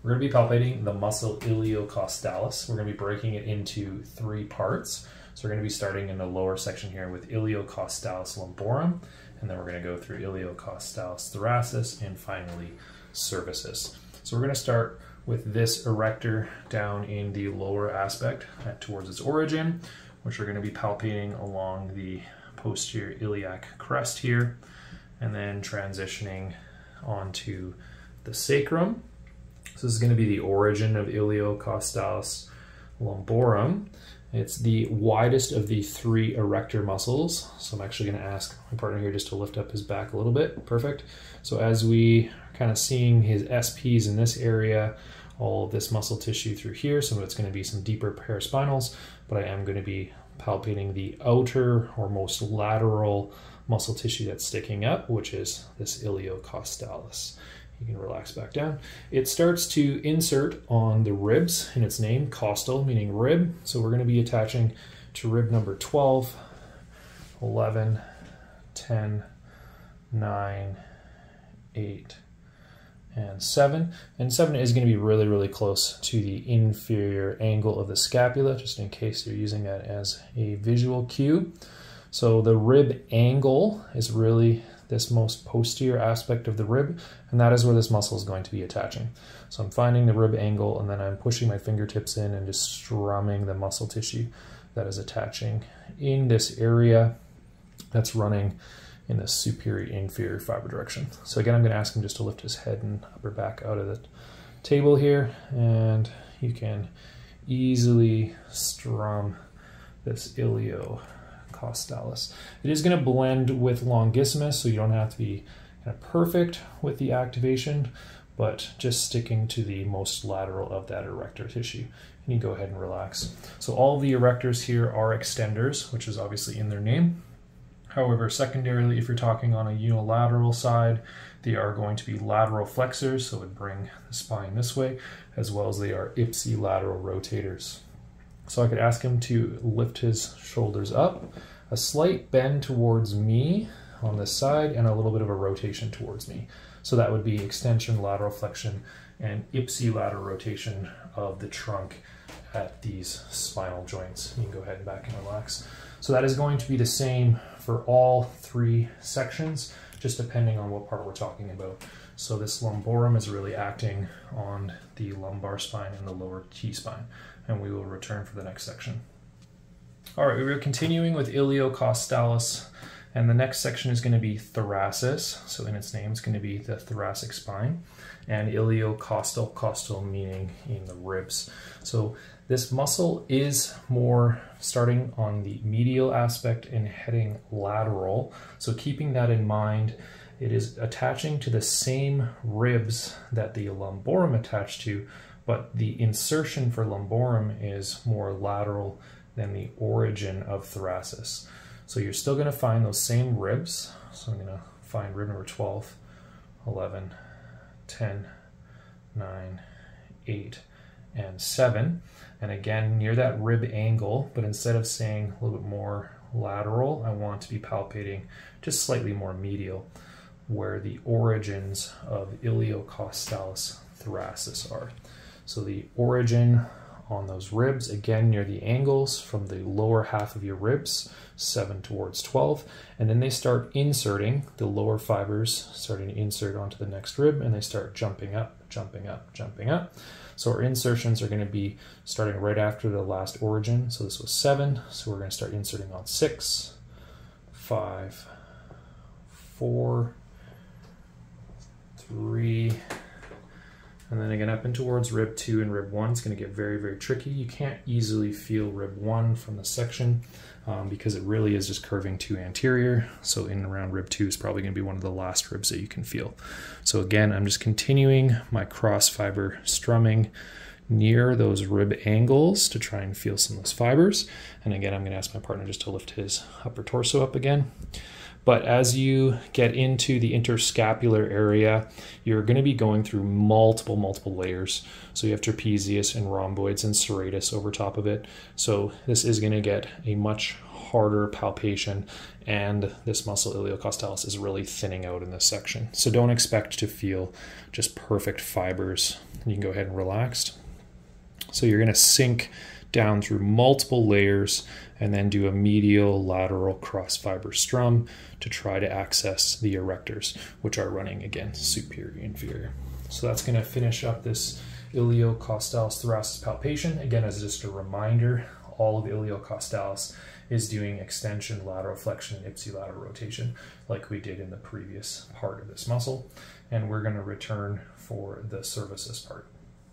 We're going to be palpating the muscle iliocostalis. We're going to be breaking it into 3 parts. So we're going to be starting in the lower section here with Iliocostalis lumborum, and then we're going to go through Iliocostalis thoracis, and finally cervicis. So we're going to start with this erector down in the lower aspect towards its origin, which we're going to be palpating along the posterior iliac crest here, and then transitioning onto the sacrum. So this is going to be the origin of Iliocostalis lumborum. It's the widest of the 3 erector muscles. So I'm actually going to ask my partner here just to lift up his back a little bit. Perfect. So as we are kind of seeing his SPs in this area, all of this muscle tissue through here, so it's going to be some deeper paraspinals, but I am going to be palpating the outer or most lateral muscle tissue that's sticking up, which is this iliocostalis. You can relax back down. It starts to insert on the ribs in its name, costal, meaning rib. So we're going to be attaching to rib number 12, 11, 10, 9, 8, and 7. And 7 is going to be really, really close to the inferior angle of the scapula, just in case you're using that as a visual cue. So the rib angle is really this most posterior aspect of the rib, and that is where this muscle is going to be attaching. So I'm finding the rib angle, and then I'm pushing my fingertips in and just strumming the muscle tissue that is attaching in this area that's running in the superior inferior fiber direction. So again, I'm going to ask him just to lift his head and upper back out of the table here, and you can easily strum this iliocostalis. It is going to blend with longissimus, so you don't have to be kind of perfect with the activation, but just sticking to the most lateral of that erector tissue. And you go ahead and relax. So all the erectors here are extenders, which is obviously in their name. However, secondarily, if you're talking on a unilateral side, they are going to be lateral flexors, so it would bring the spine this way, as well as they are ipsilateral rotators. So I could ask him to lift his shoulders up, a slight bend towards me on this side, and a little bit of a rotation towards me. So that would be extension, lateral flexion, and ipsilateral rotation of the trunk at these spinal joints. You can go ahead and back and relax. So that is going to be the same for all 3 sections, just depending on what part we're talking about. So this lumborum is really acting on the lumbar spine and the lower T-spine, and we will return for the next section. All right, we're continuing with iliocostalis, and the next section is going to be thoracis. So in its name, it's going to be the thoracic spine, and iliocostal, costal meaning in the ribs. So this muscle is more starting on the medial aspect and heading lateral. So keeping that in mind, it is attaching to the same ribs that the lumborum attached to, but the insertion for lumborum is more lateral than the origin of thoracis. So you're still going to find those same ribs. So I'm going to find rib number 12, 11, 10, 9, 8, and 7. And again, near that rib angle, but instead of saying a little bit more lateral, I want to be palpating just slightly more medial, where the origins of iliocostalis thoracis are. So the origin on those ribs, again near the angles from the lower half of your ribs, 7 towards 12, and then they start inserting, the lower fibers starting to insert onto the next rib, and they start jumping up, jumping up, jumping up. So our insertions are going to be starting right after the last origin. So this was 7, so we're going to start inserting on 6, 5, 4, 3, and then again up and towards rib 2 and rib 1. It's going to get very, very tricky. You can't easily feel rib 1 from the section because it really is just curving to anterior. So in and around rib 2 is probably going to be one of the last ribs that you can feel. So again, I'm just continuing my cross fiber strumming near those rib angles to try and feel some of those fibers. And again, I'm going to ask my partner just to lift his upper torso up again. But as you get into the interscapular area, you're going to be going through multiple layers. So you have trapezius and rhomboids and serratus over top of it. So this is going to get a much harder palpation, and this muscle iliocostalis is really thinning out in this section. So don't expect to feel just perfect fibers. You can go ahead and relax. So you're going to sink down through multiple layers and then do a medial lateral cross fiber strum to try to access the erectors, which are running again superior inferior. So that's going to finish up this iliocostalis thoracis palpation. Again, as just a reminder, all of iliocostalis is doing extension, lateral flexion, and ipsilateral rotation like we did in the previous part of this muscle. And we're going to return for the cervicis part.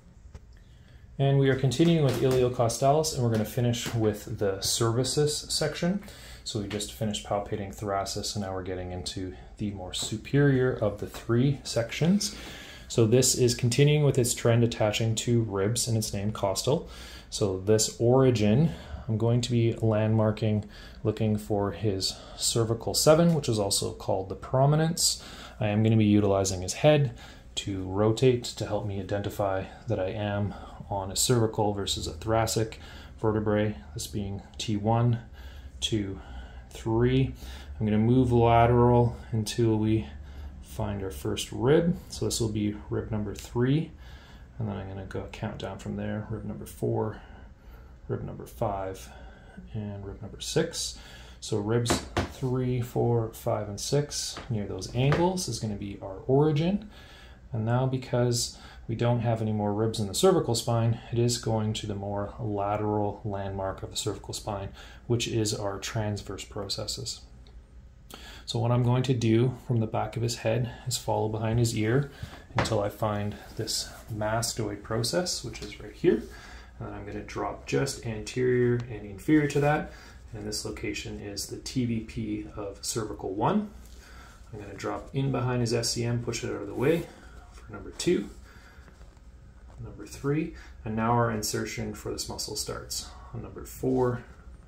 And we are continuing with iliocostalis, and we're going to finish with the cervicis section. So we just finished palpating thoracis, and now we're getting into the more superior of the three sections. So this is continuing with its trend attaching to ribs, and it's named costal. So this origin, I'm going to be landmarking, looking for his cervical 7, which is also called the prominence. I am going to be utilizing his head to rotate to help me identify that I am on a cervical versus a thoracic vertebrae, this being T1, 2, 3. I'm going to move lateral until we find our first rib. So this will be rib number 3, and then I'm going to go count down from there. Rib number 4, rib number 5, and rib number 6. So ribs 3, 4, 5, and 6 near those angles is going to be our origin. And now, because we don't have any more ribs in the cervical spine, it is going to the more lateral landmark of the cervical spine, which is our transverse processes. So what I'm going to do from the back of his head is follow behind his ear until I find this mastoid process, which is right here. And then I'm going to drop just anterior and inferior to that. And this location is the TVP of cervical 1. I'm going to drop in behind his SCM, push it out of the way for number 2, number 3, and now our insertion for this muscle starts on number 4,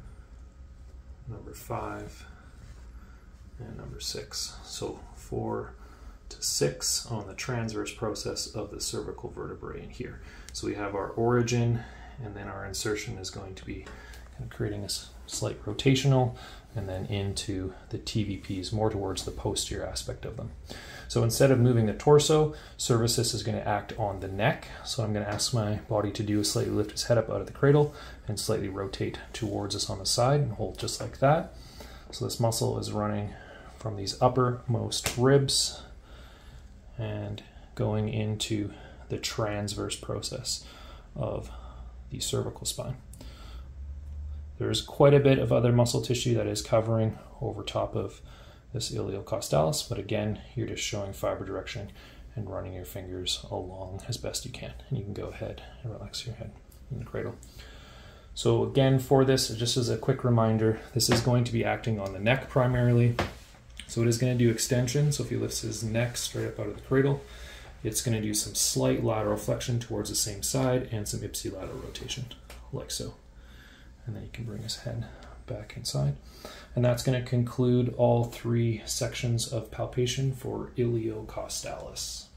number 5, and number 6. So 4 to 6 on the transverse process of the cervical vertebrae in here. So we have our origin, and then our insertion is going to be kind of creating a slight rotational, and then into the TVPs, more towards the posterior aspect of them. So instead of moving the torso, cervicis is going to act on the neck. So I'm going to ask my body to do is slightly lift his head up out of the cradle and slightly rotate towards us on the side and hold just like that. So this muscle is running from these uppermost ribs and going into the transverse process of the cervical spine. There's quite a bit of other muscle tissue that is covering over top of this iliocostalis, but again, you're just showing fiber direction and running your fingers along as best you can. And you can go ahead and relax your head in the cradle. So again, for this, just as a quick reminder, this is going to be acting on the neck primarily. So it is going to do extension. So if he lifts his neck straight up out of the cradle, it's going to do some slight lateral flexion towards the same side and some ipsilateral rotation, like so. And then you can bring his head back inside. And that's going to conclude all three sections of palpation for iliocostalis.